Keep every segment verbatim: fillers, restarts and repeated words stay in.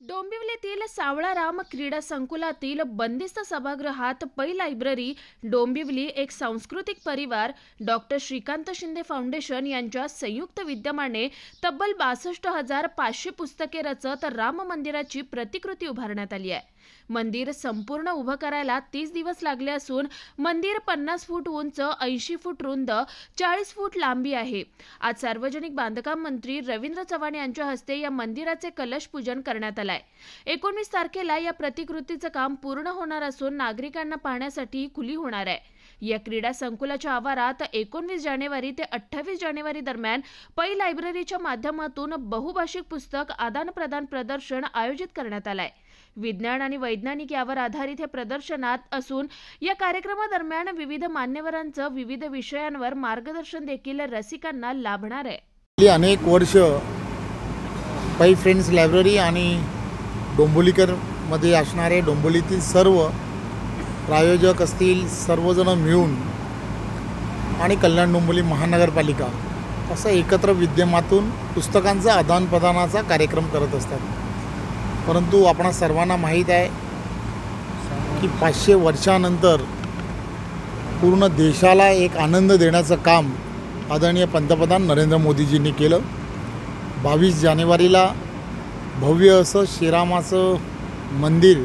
डोंबिवलीतील सावळाराम क्रीडा संकुलातील बंदिस्त सभागृहात पै लायब्ररी डोंबिवली एक सांस्कृतिक परिवार डॉक्टर श्रीकांत शिंदे फाउंडेशन यांच्या संयुक्त विद्यमाने तब्बल बासष्ट हजार पाचशे पुस्तके रचत राम मंदिराची प्रतिकृती उभारण्यात आली आहे। मंदिर संपूर्ण उभं करायला तीस दिवस लागले असून मंदिर पन्नास फूट उंच, ऐंशी फूट रुंद, चाळीस फूट लांबी आहे। आज सार्वजनिक बांधकाम मंत्री रवींद्र चव्हाण यांच्या हस्ते या मंदिराचे कलश पूजन करण्यात आले। एकोणीस तारखेला या प्रतिकृतीचं काम पूर्ण होणार असून नागरिकांना पाहण्यासाठी खुली होणार आहे। या क्रीडा संकुलाच्या आवारात एकोणवीस जानेवारी ते अठ्ठावीस जानेवारी दरम्यान पै लायब्ररीच्या माध्यमातून बहुभाषिक पुस्तक आदान प्रदान प्रदर्शन आयोजित करण्यात आलंय। विज्ञान आणि वैज्ञानिक यावर आधारित हे प्रदर्शनात असून या कार्यक्रमादरम्यान विविध मान्यवरांचं विविध विषयांवर मार्गदर्शन देखील रसिकांना लाभणार आहे। अनेक वर्ष पै फ्रेंड्स लायब्ररी आणि डोंबिवलीकर मध्ये असणारे डोंबिवलीतील सर्व प्रायोजक असतील सर्वजण मिळून आणि कल्याण डोंबिवली महानगरपालिका असं एकत्र विद्यमातून पुस्तकांचा आदानप्रदानाचा कार्यक्रम करत असतात। परंतु आपणा सर्वांना माहीत आहे की पाचशे वर्षानंतर पूर्ण देशाला एक आनंद देण्याचं काम आदरणीय पंतप्रधान नरेंद्र मोदीजींनी केलं। बावीस जानेवारीला भव्य असं श्रीरामाचं मंदिर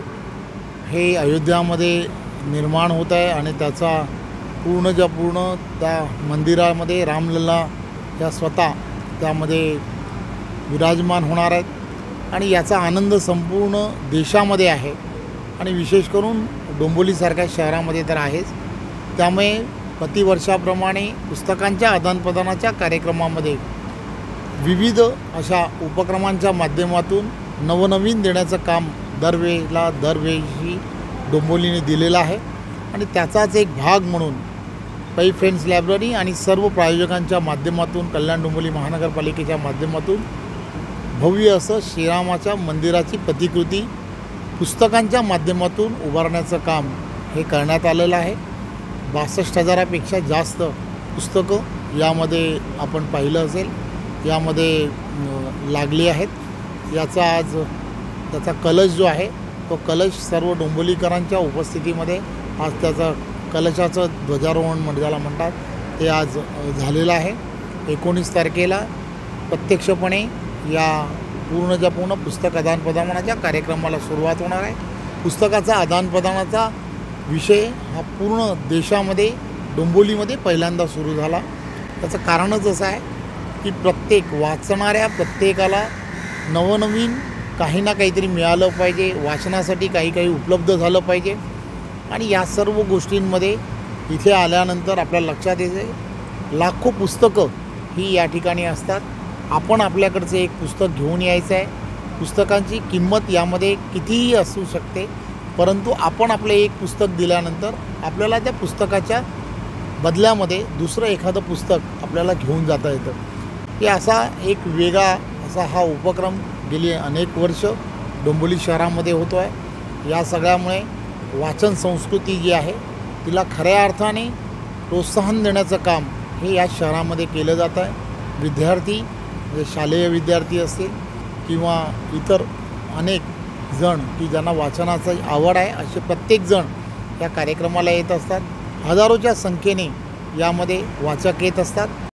हे अयोध्यामध्ये निर्माण होत आहे आणि त्याचा पूर्णच्या पूर्ण त्या मंदिरामध्ये रामलल्ला या स्वतः त्यामध्ये विराजमान होणार आहेत आणि याचा आनंद संपूर्ण देशामध्ये आहे आणि विशेष करून डोंबिवलीसारख्या शहरामध्ये तर आहेच। त्यामुळे प्रतिवर्षाप्रमाणे पुस्तकांच्या आदानप्रदानाच्या कार्यक्रमामध्ये विविध अशा उपक्रमांच्या माध्यमातून नवनवीन देण्याचं काम दरवेळेला दरवेळी डोंबिवलीने दिलेलं आहे आणि त्याचाच एक भाग म्हणून पै फ्रेंड्स लायब्ररी आणि सर्व प्रायोजकांच्या माध्यमातून कल्याण डोंबिवली महानगरपालिकेच्या माध्यमातून भव्य असं श्रीरामाच्या मंदिराची प्रतिकृती पुस्तकांच्या माध्यमातून उभारण्याचं काम हे करण्यात आलेलं आहे। बासष्ट हजारापेक्षा जास्त पुस्तकं यामध्ये आपण पाहिलं असेल यामध्ये लागली आहेत। याचा आज त्याचा कलश जो आहे तो कलश सर्व डोंबिवलीकरांच्या उपस्थितीमध्ये आज त्याचा कलशाचं ध्वजारोहण म्हणजे म्हणतात ते आज झालेलं आहे। एकोणीस तारखेला प्रत्यक्षपणे या पूर्णच्या पूर्ण पुस्तक आदानप्रदानाच्या कार्यक्रमाला सुरुवात होणार आहे। पुस्तकाचा आदानप्रदानाचा विषय हा पूर्ण देशामध्ये डोंबिवलीमध्ये पहिल्यांदा सुरू झाला। त्याचं कारणच असं आहे की प्रत्येक वाचणाऱ्या प्रत्येकाला नवनवीन काही ना काहीतरी मिळालं पाहिजे, वाचनासाठी काही काही उपलब्ध झालं पाहिजे आणि या सर्व गोष्टींमध्ये इथे आल्यानंतर आपल्या लक्षात येते लाखो पुस्तकं ही या ठिकाणी असतात। आपण आपल्याकडचं एक पुस्तक घेऊन यायचं आहे। पुस्तकांची किंमत यामध्ये कितीही असू शकते, परंतु आपण आपले एक पुस्तक दिल्यानंतर आपल्याला त्या पुस्तकाच्या बदल्यामध्ये दुसरं एखादं पुस्तक आपल्याला घेऊन जाता येतं। हे असा एक वेगळा असा हा उपक्रम गेली अनेक वर्ष डोंबिवली शहरामध्ये होतो आहे। या सगळ्यामुळे वाचन संस्कृती जी आहे तिला खऱ्या अर्थाने प्रोत्साहन देण्याचं काम हे या शहरामध्ये केलं जातं आहे। विद्यार्थी म्हणजे शालेय विद्यार्थी असतील किंवा इतर अनेक जण की ज्यांना वाचनाची आवड आहे असे प्रत्येक जण या कार्यक्रमाला येत असतात। हजारोच्या संख्येने यामध्ये वाचक येत असतात।